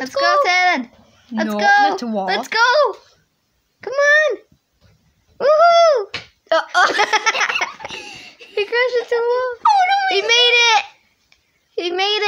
Let's go, Talon. Let's go. Not to wall. Let's go. Come on. Woohoo! He crashed into the wall. Oh no! He made it. He made